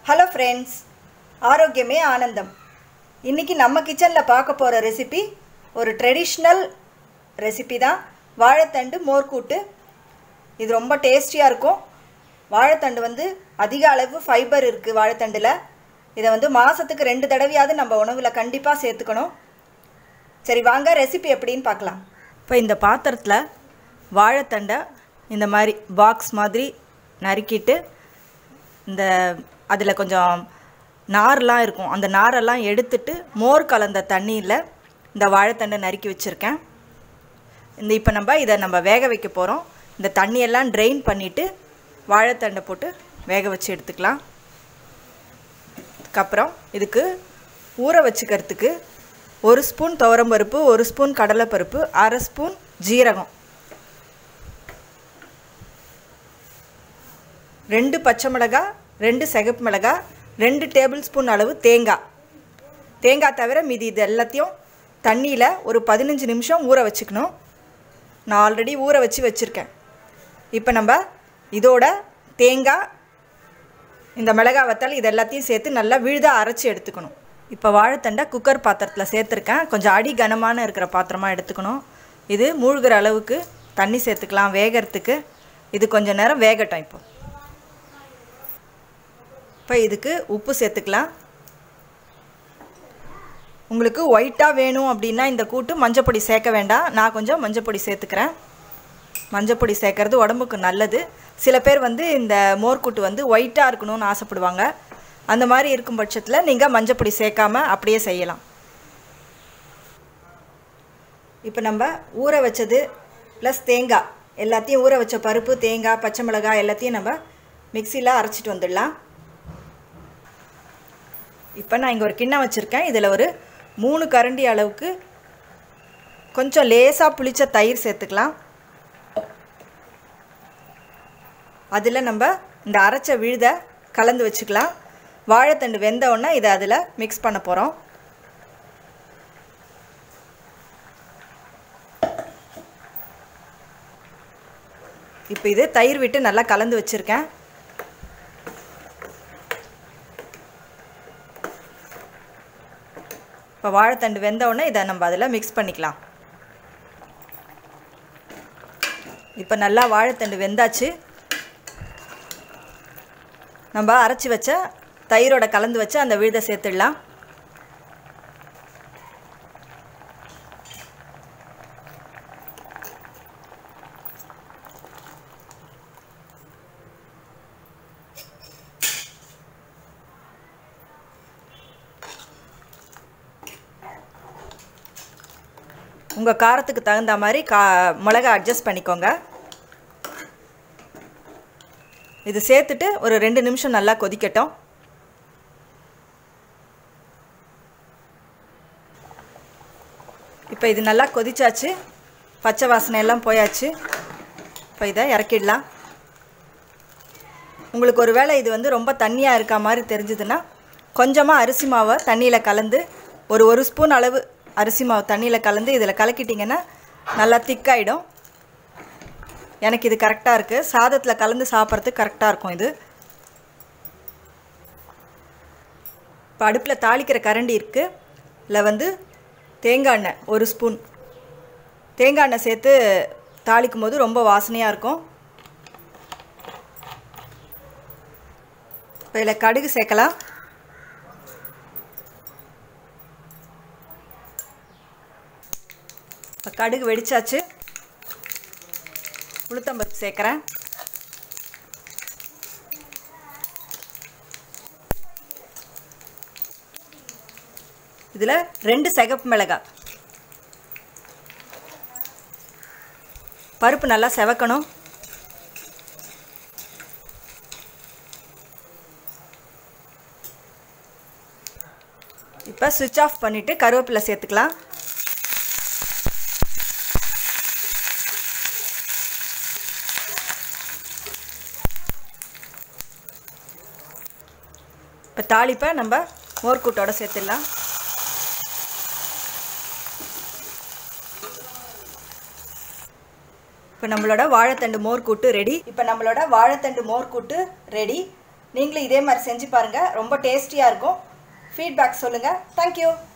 Hello friends, ஆரோக்கியமே ஆனந்தம். இன்றைக்கி நம்ம கிச்சனில் பார்க்க போகிற ரெசிபி ஒரு ட்ரெடிஷ்னல் ரெசிபி தான். வாழைத்தண்டு மோர்க்கூட்டு. இது ரொம்ப டேஸ்டியாக இருக்கும். வாழைத்தண்டு அதிக அளவு ஃபைபர் இருக்குது வாழைத்தண்டில். இதை மாதத்துக்கு 2 தடவையாவது நம்ம உணவில் கண்டிப்பாக சேர்த்துக்கணும். சரி, வாங்க ரெசிபி எப்படின்னு பார்க்கலாம். இப்போ இந்த பாத்திரத்தில் வாழைத்தண்டை இந்த மாதிரி பாக்ஸ் மாதிரி நறுக்கிட்டு, இந்த அதில் கொஞ்சம் நார்லாம் இருக்கும், அந்த நாரெல்லாம் எடுத்துட்டு மோர் கலந்த தண்ணியில் இந்த வாழைத்தண்டை நறுக்கி வச்சுருக்கேன். இப்போ நம்ம வேக வைக்க போகிறோம். இந்த தண்ணியெல்லாம் ட்ரெயின் பண்ணிவிட்டு வாழைத்தண்டை போட்டு வேக வச்சு எடுத்துக்கலாம். அதுக்கப்புறம் இதுக்கு ஊற வச்சுக்கிறதுக்கு 1 ஸ்பூன் துவரம்பருப்பு, 1 ஸ்பூன் கடலைப்பருப்பு, 1/2 ஸ்பூன் ஜீரகம், 2 பச்சை மிளகாய், 2 சிகப்பு மிளகாய், 2 டேபிள் ஸ்பூன் அளவு தேங்காய் தவிர மீதி இது எல்லாத்தையும் தண்ணியில் ஒரு 15 நிமிஷம் ஊற வச்சுக்கணும். நான் ஆல்ரெடி ஊற வச்சுருக்கேன். இப்போ நம்ம இதோட தேங்காய், இந்த மிளகாய் வத்தல் இது எல்லாத்தையும் சேர்த்து நல்லா விழுதாக அரைச்சி எடுத்துக்கணும். இப்போ வாழைத்தண்டை குக்கர் பாத்திரத்தில் சேர்த்துருக்கேன். கொஞ்சம் அடி கனமான இருக்கிற பாத்திரமாக எடுத்துக்கணும். இது மூழ்கிற அளவுக்கு தண்ணி சேர்த்துக்கலாம் வேகிறதுக்கு. இது கொஞ்சம் நேரம் வேகட்டும். இப்போ இதுக்கு உப்பு சேர்த்துக்கலாம். உங்களுக்கு ஒயிட்டாக வேணும் அப்படின்னா இந்த கூட்டு மஞ்சப்பொடி சேர்க்க வேண்டாம். நான் கொஞ்சம் மஞ்சப்பொடி சேர்த்துக்கிறேன். மஞ்சப்பொடி சேர்க்கறது உடம்புக்கு நல்லது. சில பேர் இந்த மோர்க்கூட்டு ஒயிட்டாக இருக்கணும்னு ஆசைப்படுவாங்க. அந்த மாதிரி இருக்கும் பட்சத்தில் நீங்கள் மஞ்சப்பொடி சேர்க்காமல் அப்படியே செய்யலாம். இப்போ நம்ம ஊற வச்சது ப்ளஸ் தேங்காய் எல்லாத்தையும், ஊற வச்ச பருப்பு, தேங்காய், பச்சை மிளகாய் எல்லாத்தையும் நம்ம மிக்சியில் அரைச்சிட்டு வந்துடலாம். இப்போ நான் இங்கே ஒரு கிண்ணம் வச்சுருக்கேன். இதில் ஒரு 3 கரண்டி அளவுக்கு கொஞ்சம் லேசாக புளிச்ச தயிர் சேர்த்துக்கலாம். அதில் நம்ம இந்த அரைச்ச விழுதை கலந்து வச்சுக்கலாம். வாழைத்தண்டு வெந்தவுடனே இதை அதில் மிக்ஸ் பண்ண போகிறோம். இப்போ இது தயிர் விட்டு நல்லா கலந்து வச்சுருக்கேன். இப்போ வாழைத்தண்டு வெந்தவுடனே இதை நம்ம அதில் மிக்ஸ் பண்ணிக்கலாம். இப்போ நல்லா வாழைத்தண்டு வெந்தாச்சு. நம்ம அரைச்சி வச்ச தயிரோட கலந்து வச்சு அந்த விழுதை சேர்த்துடலாம். உங்கள் காரத்துக்கு தகுந்த மாதிரி மிளகா அட்ஜஸ்ட் பண்ணிக்கோங்க. இது சேர்த்துட்டு ஒரு 2 நிமிஷம் நல்லா கொதிக்கட்டும். இப்போ இது நல்லா கொதிச்சாச்சு. பச்சை வாசனை எல்லாம் போயாச்சு. இப்போ இதை இறக்கிடலாம். உங்களுக்கு ஒரு வேளை இது ரொம்ப தண்ணியாக இருக்க மாதிரி தெரிஞ்சதுன்னா கொஞ்சமாக அரிசி மாவை தண்ணியில் கலந்து ஒரு ஸ்பூன் அளவு அரிசி மாவு தண்ணியில் கலந்து இதில் கலக்கிட்டிங்கன்னா நல்லா திக்காயிடும். எனக்கு இது கரெக்டாக இருக்குது. சாதத்தில் கலந்து சாப்பிட்றதுக்கு கரெக்டாக இருக்கும் இது. இப்போ அடுப்பில் தாளிக்கிற கரண்டி இருக்குது. இல்லை தேங்காய் எண்ணெய் 1 ஸ்பூன் தேங்காய் எண்ணெய் சேர்த்து தாளிக்கும் போது ரொம்ப வாசனையாக இருக்கும். இப்போ இதில் கடுகு சேர்க்கலாம். இப்போ கடுகு வெடிச்சாச்சு. உளுத்தம்பருப்பு சேர்க்குறேன். இதில் 2 சிகப்பு மிளகாய். பருப்பு நல்லா செவக்கணும். இப்போ சுவிட்ச் ஆஃப் பண்ணிவிட்டு கருவேப்பிலை சேர்த்துக்கலாம். இப்போ தாளிப்பை நம்ம மோர்க்கூட்டோடு சேர்த்துடலாம். இப்போ நம்மளோட வாழைத்தண்டு மோர் கூட்டு ரெடி. நீங்களும் இதே மாதிரி செஞ்சு பாருங்கள். ரொம்ப டேஸ்டியாக இருக்கும். ஃபீட்பேக் சொல்லுங்கள். தேங்க்யூ.